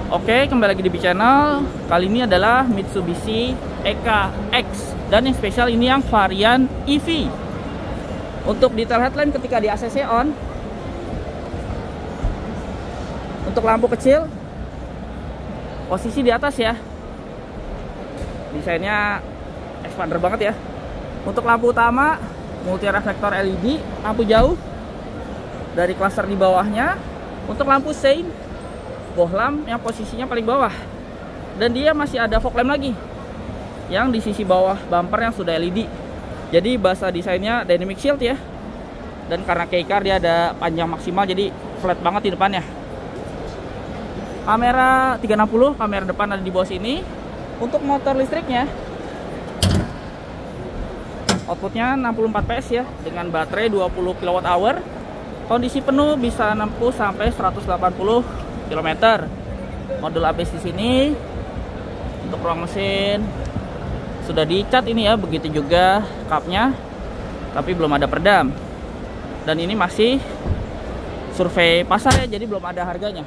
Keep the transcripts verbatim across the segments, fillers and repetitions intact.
Oke, kembali lagi di B Channel. Kali ini adalah Mitsubishi E K X. Dan yang spesial ini yang varian E V. Untuk detail headlamp ketika di A C C on, untuk lampu kecil posisi di atas ya. Desainnya expander banget ya. Untuk lampu utama multi reflektor L E D, lampu jauh dari cluster di bawahnya. Untuk lampu sein bohlam yang posisinya paling bawah, dan dia masih ada fog lamp lagi yang di sisi bawah bumper yang sudah L E D. Jadi bahasa desainnya dynamic shield ya, dan karena keycar dia ada panjang maksimal jadi flat banget di depannya. Kamera tiga enam nol, kamera depan ada di bawah sini. Untuk motor listriknya outputnya enam puluh empat P S ya, dengan baterai dua puluh kilowatt hour. Kondisi penuh bisa menempuh sampai seratus delapan puluh kilometer. Modul A B S di sini. Untuk ruang mesin sudah dicat ini ya, begitu juga kapnya, tapi belum ada perdam. Dan ini masih survei pasar ya, jadi belum ada harganya.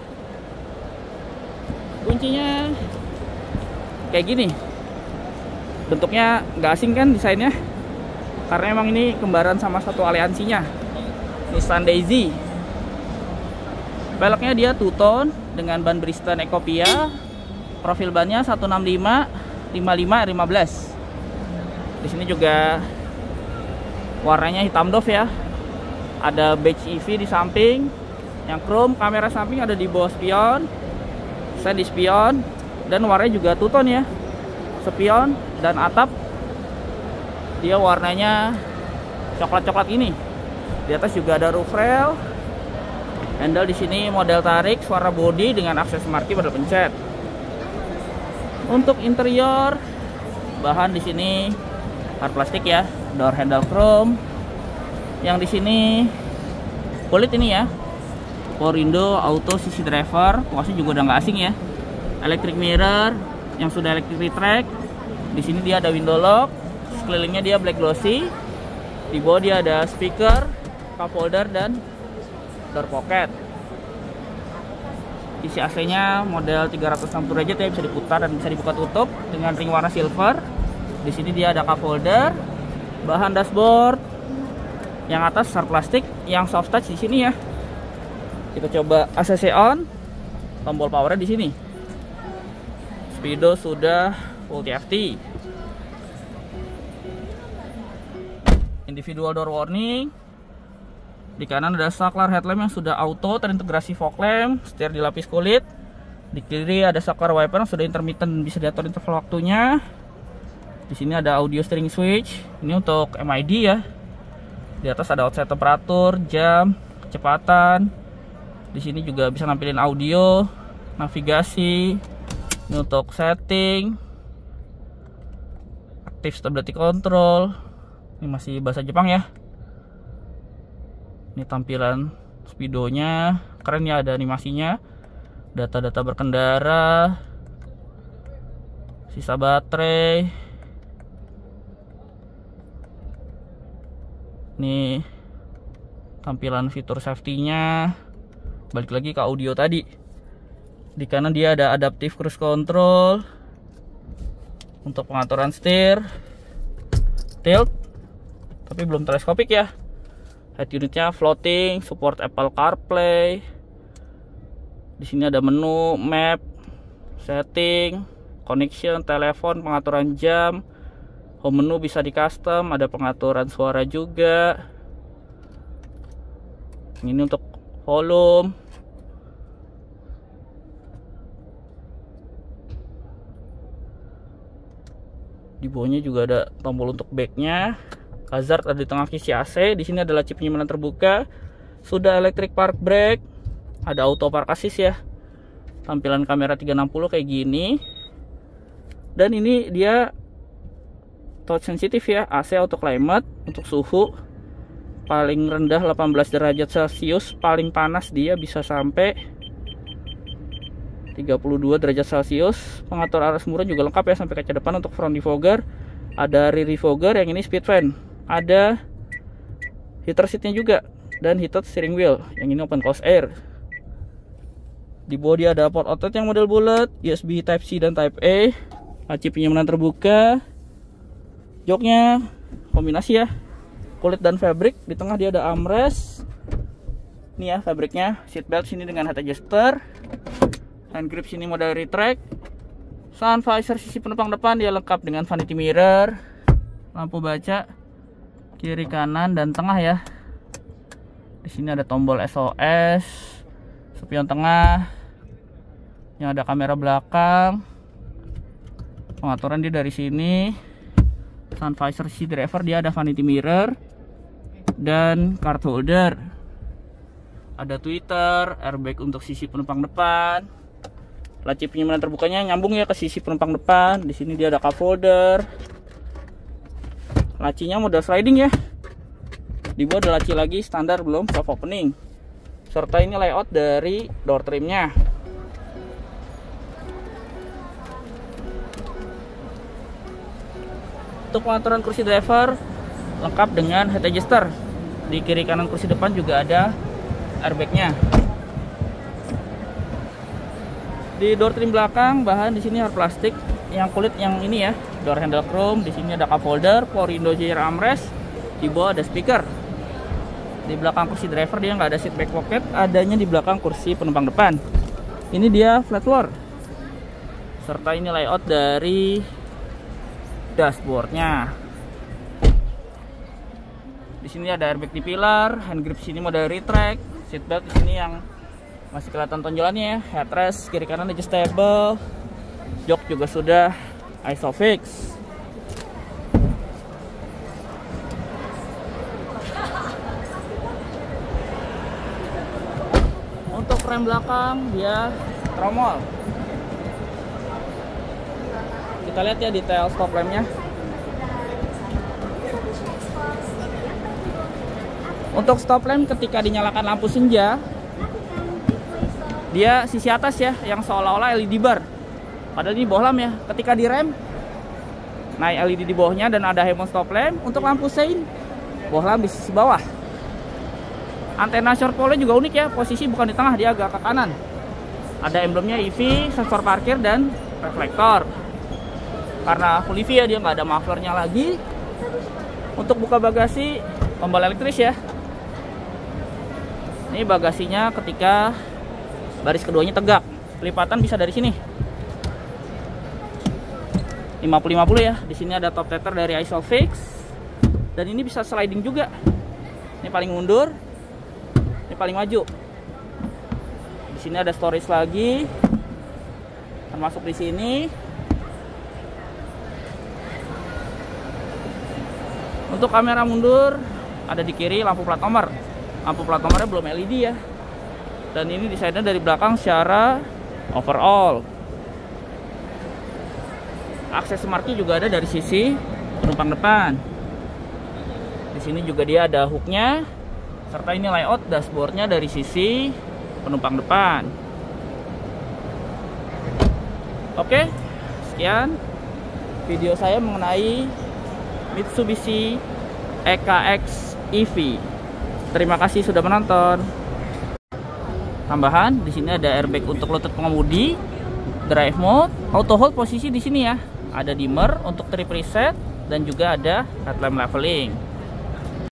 Kuncinya kayak gini. Bentuknya nggak asing kan desainnya, karena emang ini kembaran sama satu aliansinya, Nissan Daisy. Velgnya dia two tone dengan ban Bridgestone Ecopia. Profil bannya seratus enam puluh lima lima puluh lima R lima belas. Di sini juga warnanya hitam doff ya. Ada badge E V di samping yang chrome. Kamera samping ada di bawah spion, stand di spion, dan warnanya juga two tone ya. Spion dan atap dia warnanya coklat-coklat ini. Di atas juga ada roof rail. Handle di sini model tarik, suara bodi dengan akses marquee pada pencet. Untuk interior, bahan di sini hard plastik ya, door handle chrome. Yang di sini kulit ini ya, power window, auto, sisi driver, posisi juga udah nggak asing ya. Electric mirror yang sudah electric track. Di sini dia ada window lock, sekelilingnya dia black glossy. Di bawah dia ada speaker, cup holder, dan door pocket. Isi A C-nya model tiga ratus enam puluh derajat ya, bisa diputar dan bisa dibuka tutup dengan ring warna silver. Di sini dia ada cup holder, bahan dashboard yang atas hard plastik, yang soft touch di sini ya. Kita coba A C C on, tombol powernya di sini. Speedo sudah full T F T. Individual door warning. Di kanan ada saklar headlamp yang sudah auto terintegrasi fog lamp, setir dilapis kulit. Di kiri ada saklar wiper yang sudah intermittent, bisa diatur interval waktunya. Di sini ada audio steering switch, ini untuk M I D ya. Di atas ada outside temperatur, jam, kecepatan. Di sini juga bisa nampilin audio, navigasi. Ini untuk setting, active stability control. Ini masih bahasa Jepang ya. Ini tampilan speedonya, keren ya, ada animasinya, data-data berkendara, sisa baterai. Ini tampilan fitur safety-nya. Balik lagi ke audio tadi. Di kanan dia ada adaptive cruise control untuk pengaturan setir, tilt, tapi belum teleskopik ya. Head unitnya floating, support Apple CarPlay. Di sini ada menu, map, setting, connection, telepon, pengaturan jam. Home menu bisa di custom, ada pengaturan suara juga. Ini untuk volume. Di bawahnya juga ada tombol untuk backnya. Hazard ada di tengah kisi A C. Di sini adalah chip penyimpanan terbuka. Sudah electric park brake. Ada auto park assist ya. Tampilan kamera tiga enam nol kayak gini. Dan ini dia touch sensitif ya. A C auto climate. Untuk suhu paling rendah delapan belas derajat Celcius. Paling panas dia bisa sampai tiga puluh dua derajat Celcius. Pengatur arus murah juga lengkap ya, sampai kaca depan. Untuk front defogger, ada rear defogger, yang ini speed fan. Ada heater seatnya juga, dan heated steering wheel, yang ini open close air. Di bawah dia ada port outlet yang model bulat, U S B Type C dan Type A, laci penyimpanan terbuka. Joknya kombinasi ya, kulit dan fabric. Di tengah dia ada armrest. Ini ya fabriknya. Seat belt sini dengan head adjuster. Hand grip sini model retract. Sun visor sisi penumpang depan dia lengkap dengan vanity mirror, lampu baca kiri kanan dan tengah ya. Di sini ada tombol S O S, spion tengah, yang ada kamera belakang. Pengaturan dia dari sini. Sun visor sisi driver dia ada vanity mirror dan card holder. Ada tweeter, airbag untuk sisi penumpang depan. Laci penyimpanan terbukanya nyambung ya ke sisi penumpang depan. Di sini dia ada cup holder. Lacinya model sliding ya. Di bawah ada laci lagi standar belum soft opening. Serta ini layout dari door trimnya. Untuk pengaturan kursi driver lengkap dengan head adjuster. Di kiri kanan kursi depan juga ada airbagnya. Di door trim belakang bahan di sini hard plastik yang kulit yang ini ya, door handle chrome. Di sini ada cup holder, power window chair armrest. Di bawah ada speaker. Di belakang kursi driver dia nggak ada seat back pocket, adanya di belakang kursi penumpang depan. Ini dia flat floor. Serta ini layout dari dashboardnya. Di sini ada airbag di pilar, hand grip sini model retract, seat belt di sini yang masih kelihatan tonjolannya ya, headrest kiri kanan adjustable, jok juga sudah isofix. Untuk rem belakang dia tromol. Kita lihat ya detail stop lampnya. Untuk stop lamp ketika dinyalakan lampu senja, dia sisi atas ya yang seolah-olah L E D bar, padahal ini bohlam ya. Ketika direm naik L E D di bawahnya dan ada hemon stop lamp. Untuk lampu sein bohlam di sisi bawah. Antena short pole juga unik ya, posisi bukan di tengah, dia agak ke kanan. Ada emblemnya E V, sensor parkir dan reflektor. Karena full E V ya, dia nggak ada mufflernya lagi. Untuk buka bagasi tombol elektris ya. Ini bagasinya ketika baris keduanya tegak, pelipatan bisa dari sini lima puluh lima puluh ya. Di sini ada top tether dari isofix dan ini bisa sliding juga. Ini paling mundur, ini paling maju. Di sini ada storage lagi, termasuk di sini. Untuk kamera mundur ada di kiri, lampu plat nomor. Lampu plat nomornya belum L E D ya. Dan ini desainnya dari belakang secara overall. Akses smart key juga ada dari sisi penumpang depan. Di sini juga dia ada hooknya, serta ini layout dashboardnya dari sisi penumpang depan. Oke, sekian video saya mengenai Mitsubishi E K X E V. Terima kasih sudah menonton. Tambahan, di sini ada airbag untuk lutut pengemudi, drive mode, auto hold posisi di sini ya. Ada dimmer untuk trip reset dan juga ada headlamp leveling.